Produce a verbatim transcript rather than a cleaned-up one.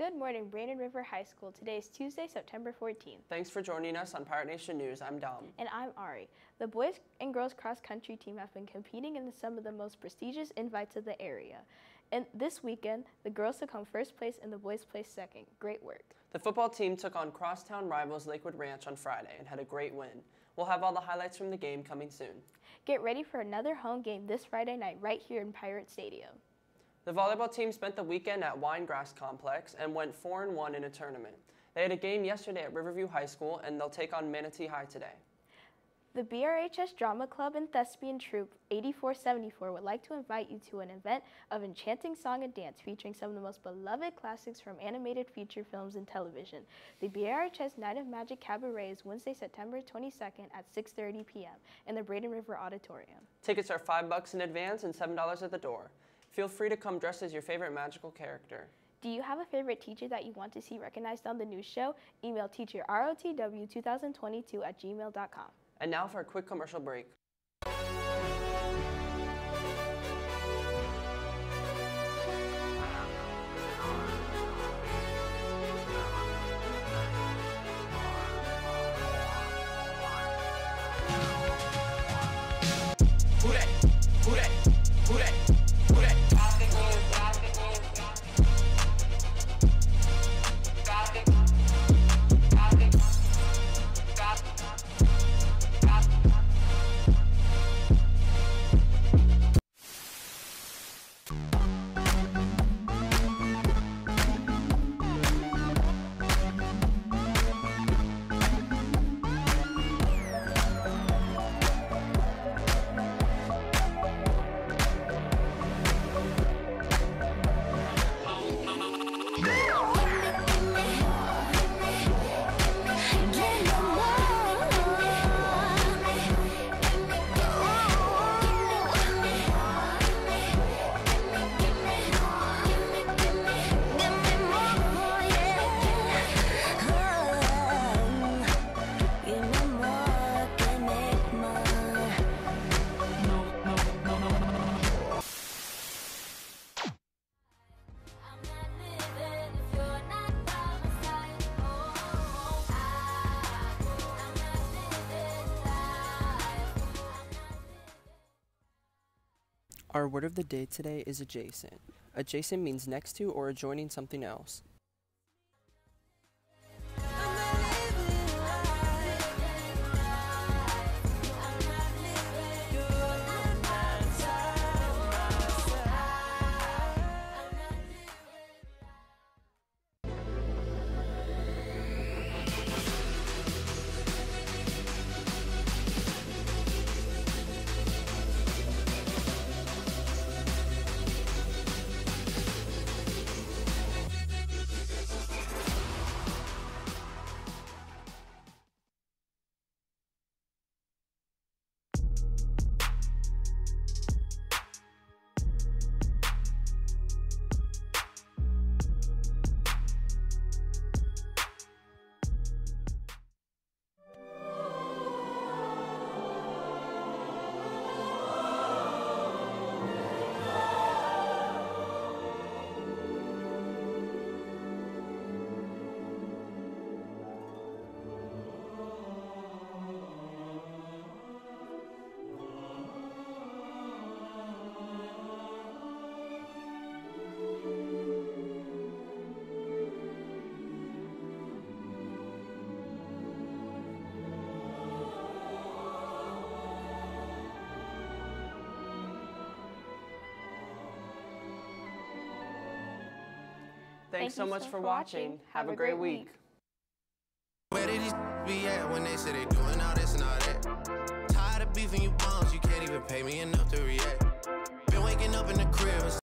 Good morning, Braden River High School. Today is Tuesday, September fourteenth. Thanks for joining us on Pirate Nation News. I'm Dom. And I'm Ari. The boys and girls cross country team have been competing in some of the most prestigious invites of the area. And this weekend, the girls took home first place and the boys placed second. Great work. The football team took on crosstown rivals Lakewood Ranch on Friday and had a great win. We'll have all the highlights from the game coming soon. Get ready for another home game this Friday night right here in Pirate Stadium. The volleyball team spent the weekend at Winegrass Complex and went four and one in a tournament. They had a game yesterday at Riverview High School and they'll take on Manatee High today. The B R H S Drama Club and Thespian Troupe eighty-four seventy-four would like to invite you to an event of enchanting song and dance featuring some of the most beloved classics from animated feature films and television. The B R H S Night of Magic Cabaret is Wednesday, September twenty-second at six thirty p m in the Braden River Auditorium. Tickets are five bucks in advance and seven dollars at the door. Feel free to come dressed as your favorite magical character. Do you have a favorite teacher that you want to see recognized on the news show? Email teacher R O T W twenty twenty-two at gmail dot com. And now for a quick commercial break. Who that? Who that? Who that? Who that? Our word of the day today is adjacent. Adjacent means next to or adjoining something else. Thanks so much for watching. Have a great week. Where did these be at when they say they doing all this and all that? Tired of beefing you bums, you can't even pay me enough to react. Been waking up in the crib